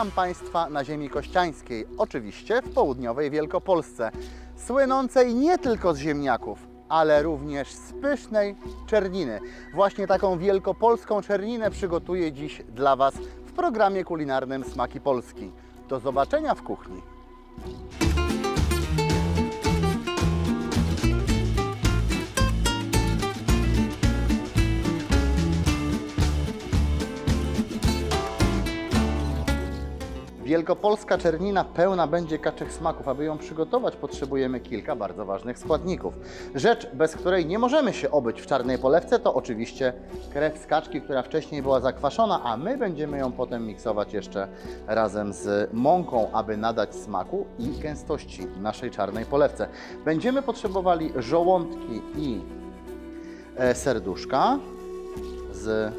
Witam Państwa na ziemi kościańskiej, oczywiście w południowej Wielkopolsce, słynącej nie tylko z ziemniaków, ale również z pysznej czerniny. Właśnie taką wielkopolską czerninę przygotuję dziś dla Was w programie kulinarnym Smaki Polski. Do zobaczenia w kuchni. Wielkopolska czernina pełna będzie kaczych smaków. Aby ją przygotować, potrzebujemy kilka bardzo ważnych składników. Rzecz, bez której nie możemy się obyć w czarnej polewce, to oczywiście krew z kaczki, która wcześniej była zakwaszona, a my będziemy ją potem miksować jeszcze razem z mąką, aby nadać smaku i gęstości naszej czarnej polewce. Będziemy potrzebowali żołądki i serduszka. Z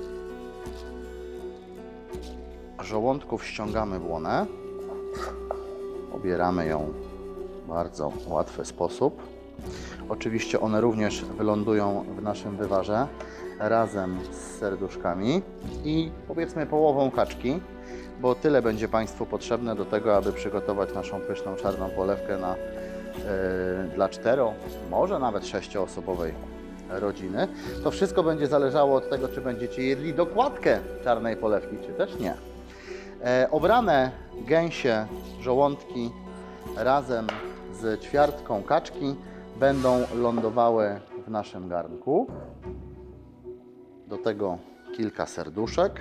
żołądków ściągamy błonę, obieramy ją w bardzo łatwy sposób. Oczywiście one również wylądują w naszym wywarze razem z serduszkami i powiedzmy połową kaczki, bo tyle będzie Państwu potrzebne do tego, aby przygotować naszą pyszną czarną polewkę dla 4, może nawet 6-osobowej rodziny. To wszystko będzie zależało od tego, czy będziecie jedli dokładkę czarnej polewki, czy też nie. Obrane gęsie żołądki razem z ćwiartką kaczki będą lądowały w naszym garnku. Do tego kilka serduszek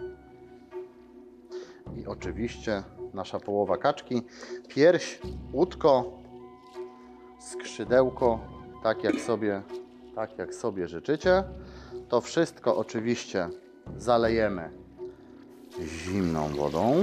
i oczywiście nasza połowa kaczki, pierś, łódko, skrzydełko, tak jak sobie życzycie. To wszystko oczywiście zalejemy zimną wodą,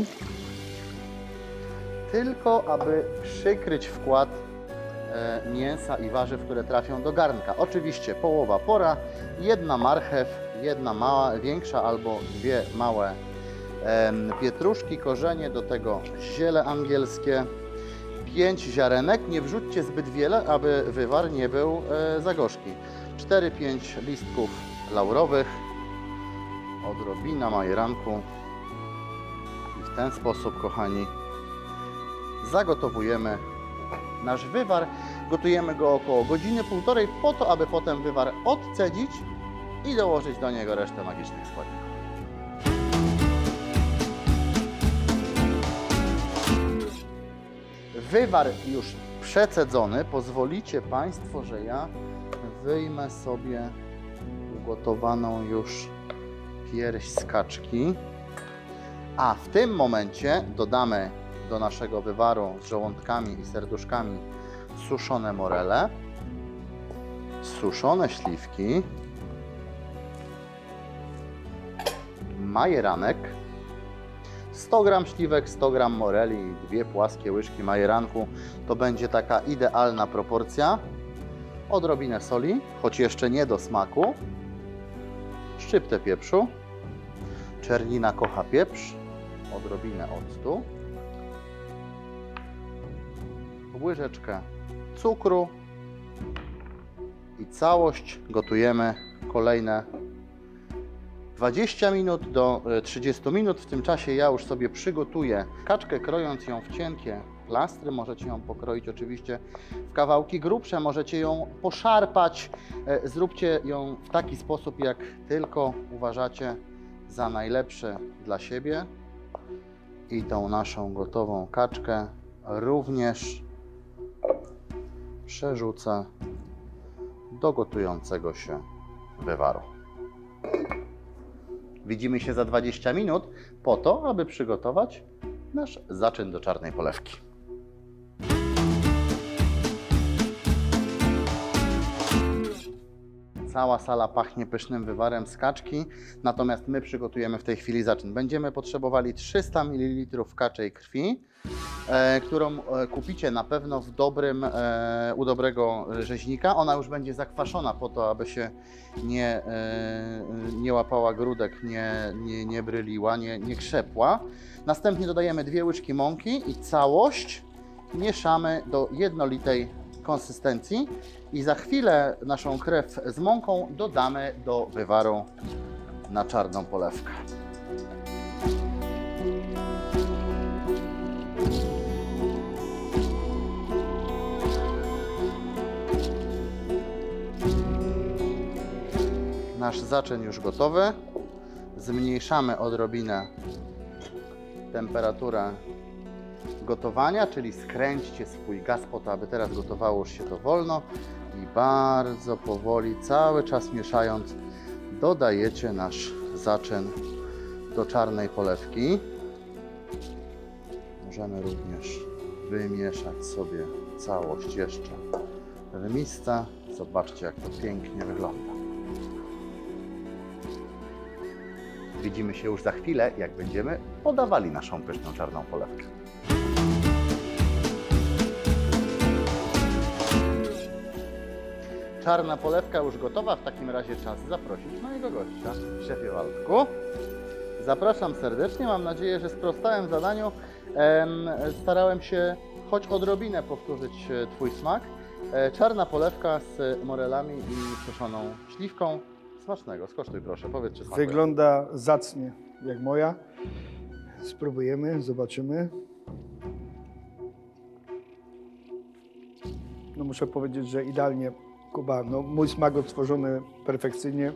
tylko aby przykryć wkład mięsa i warzyw, które trafią do garnka. Oczywiście połowa pora, jedna marchew, jedna mała, większa albo dwie małe pietruszki, korzenie, do tego ziele angielskie, 5 ziarenek, nie wrzućcie zbyt wiele, aby wywar nie był za gorzki, 4-5 listków laurowych, odrobina majeranku. W ten sposób, kochani, zagotowujemy nasz wywar. Gotujemy go około godziny, półtorej, po to, aby potem wywar odcedzić i dołożyć do niego resztę magicznych składników. Wywar już przecedzony. Pozwolicie Państwo, że ja wyjmę sobie ugotowaną już pierś z kaczki. A w tym momencie dodamy do naszego wywaru z żołądkami i serduszkami suszone morele, suszone śliwki, majeranek, 100 g śliwek, 100 g moreli i 2 płaskie łyżki majeranku. To będzie taka idealna proporcja. Odrobinę soli, choć jeszcze nie do smaku, szczyptę pieprzu. Czernina kocha pieprz, odrobinę octu, łyżeczkę cukru i całość gotujemy kolejne 20 minut do 30 minut. W tym czasie ja już sobie przygotuję kaczkę, krojąc ją w cienkie plastry. Możecie ją pokroić oczywiście w kawałki grubsze, możecie ją poszarpać. Zróbcie ją w taki sposób, jak tylko uważacie za najlepsze dla siebie. I tą naszą gotową kaczkę również przerzucę do gotującego się wywaru. Widzimy się za 20 minut po to, aby przygotować nasz zaczyn do czarnej polewki. Cała sala pachnie pysznym wywarem z kaczki, natomiast my przygotujemy w tej chwili zaczyn. Będziemy potrzebowali 300 ml kaczej krwi, którą kupicie na pewno u dobrego rzeźnika. Ona już będzie zakwaszona po to, aby się nie łapała grudek, nie bryliła, nie krzepła. Następnie dodajemy 2 łyżki mąki i całość mieszamy do jednolitej konsystencji i za chwilę naszą krew z mąką dodamy do wywaru na czarną polewkę. nasz zaczyn już gotowy. Zmniejszamy odrobinę temperaturę gotowania, czyli skręćcie swój gaz po to, aby teraz gotowało się to wolno i bardzo powoli, cały czas mieszając, dodajecie nasz zaczyn do czarnej polewki. Możemy również wymieszać sobie całość jeszcze w misce. Zobaczcie, jak to pięknie wygląda. Widzimy się już za chwilę, jak będziemy podawali naszą pyszną czarną polewkę. Czarna polewka już gotowa, w takim razie czas zaprosić mojego gościa. Szefie Waldku, zapraszam serdecznie, mam nadzieję, że sprostałem zadaniu. Starałem się choć odrobinę powtórzyć Twój smak. Czarna polewka z morelami i suszoną śliwką. Smacznego, skosztuj proszę, powiedz, czy smakuje. Wygląda zacnie, jak moja. Spróbujemy, zobaczymy. No muszę powiedzieć, że idealnie, Kuba, no mój smak odtworzony perfekcyjnie.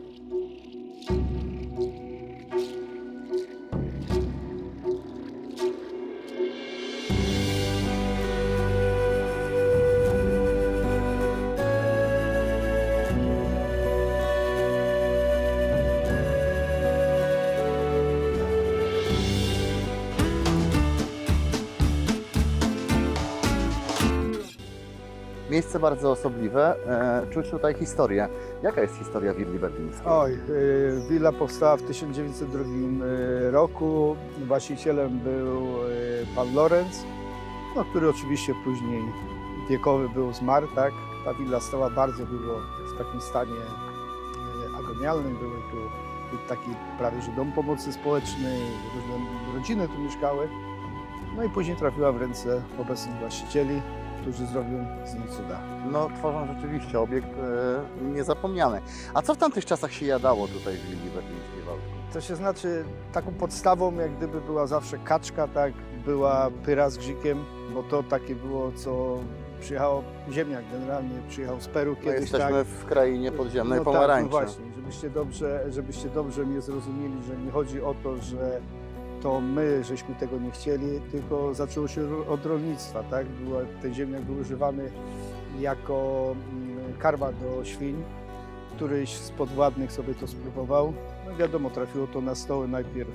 Miejsce bardzo osobliwe, czuć tutaj historię. Jaka jest historia willi berlińskiej? Oj, willa powstała w 1902 roku. Właścicielem był pan Lorenz, no, który oczywiście później wiekowy był, zmarł, tak. Ta willa stała bardzo długo w takim stanie agonialnym. Były tu taki prawie że dom pomocy społecznej, różne rodziny tu mieszkały. No i później trafiła w ręce obecnych właścicieli, którzy zrobią z nim cuda. No, tworzą rzeczywiście obiekt niezapomniany. A co w tamtych czasach się jadało tutaj w willi berlińskiej, Waldku? To się znaczy, taką podstawą jak gdyby była zawsze kaczka, tak, była pyra z grzykiem, bo to takie było, co przyjechało, ziemniak generalnie przyjechał z Peru No, kiedyś, jesteśmy tak. w krainie podziemnej No pomarańczy. tak, no właśnie, żebyście dobrze mnie zrozumieli, że nie chodzi o to, że to my żeśmy tego nie chcieli, tylko zaczęło się od rolnictwa, tak? Ten ziemniak był używany jako karma do świń. Któryś z podwładnych sobie to spróbował. No wiadomo, trafiło to na stoły najpierw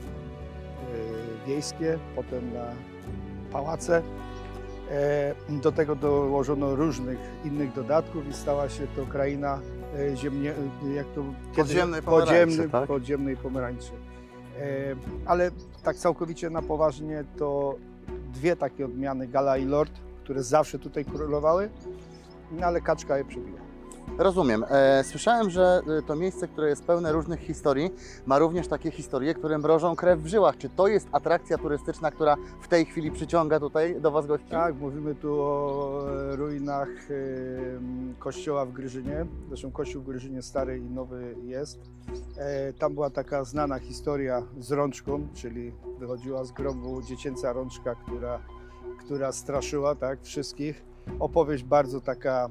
wiejskie, potem na pałace. Do tego dołożono różnych innych dodatków i stała się to kraina jak to Podziemnej pomarańczy, tak? podziemnej pomarańczy. Ale tak całkowicie na poważnie to dwie takie odmiany, Gala i Lord, które zawsze tutaj królowały, no ale kaczka je przebiła. Rozumiem. Słyszałem, że to miejsce, które jest pełne różnych historii, ma również takie historie, które mrożą krew w żyłach. Czy to jest atrakcja turystyczna, która w tej chwili przyciąga tutaj do Was gości? Tak, mówimy tu o ruinach kościoła w Gryżynie. Zresztą kościół w Gryżynie stary i nowy jest. Tam była taka znana historia z rączką, czyli wychodziła z grobu dziecięca rączka, która straszyła, tak, wszystkich. Opowieść bardzo taka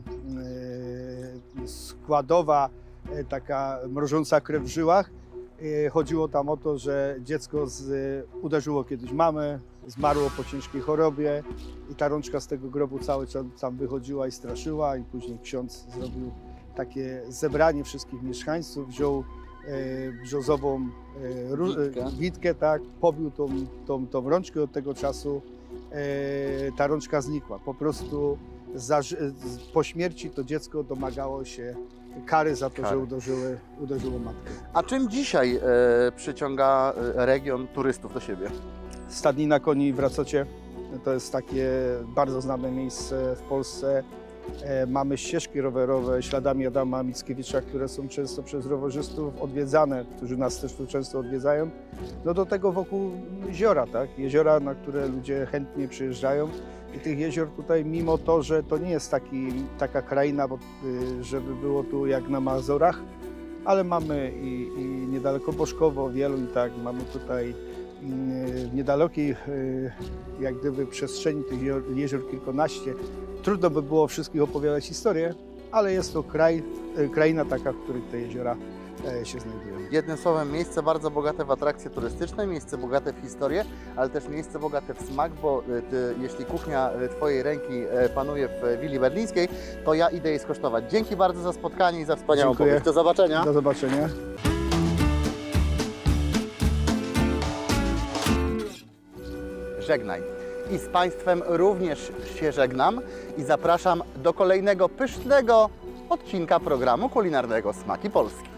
składowa, taka mrożąca krew w żyłach. Chodziło tam o to, że dziecko uderzyło kiedyś mamę, zmarło po ciężkiej chorobie i ta rączka z tego grobu cały czas tam wychodziła i straszyła, i później ksiądz zrobił takie zebranie wszystkich mieszkańców, wziął brzozową witkę, tak, pobił tą rączkę. Od tego czasu ta rączka znikła. Po prostu po śmierci to dziecko domagało się kary za to, że uderzyło matkę. A czym dzisiaj przyciąga region turystów do siebie? Stadnina koni w Racocie to jest takie bardzo znane miejsce w Polsce. Mamy ścieżki rowerowe śladami Adama Mickiewicza, które są często przez rowerzystów odwiedzane, którzy nas też tu często odwiedzają. No do tego wokół jeziora, tak? Jeziora, na które ludzie chętnie przyjeżdżają. I tych jezior tutaj, mimo to, że to nie jest taka kraina, żeby było tu jak na Mazurach, ale mamy i niedaleko Boszkowo, Wieluń, tak, mamy tutaj w niedalekiej jak gdyby przestrzeni tych jezior kilkanaście. Trudno by było wszystkich opowiadać historię, ale jest to kraina taka, w której te jeziora się znajdują. Jednym słowem, miejsce bardzo bogate w atrakcje turystyczne, miejsce bogate w historię, ale też miejsce bogate w smak, bo jeśli kuchnia Twojej ręki panuje w Willi Berlińskiej, to ja idę jej skosztować. Dzięki bardzo za spotkanie i za wspaniałą Dziękuję. opowieść. Do zobaczenia. Do zobaczenia. Żegnaj. I z Państwem również się żegnam i zapraszam do kolejnego pysznego odcinka programu kulinarnego Smaki Polski.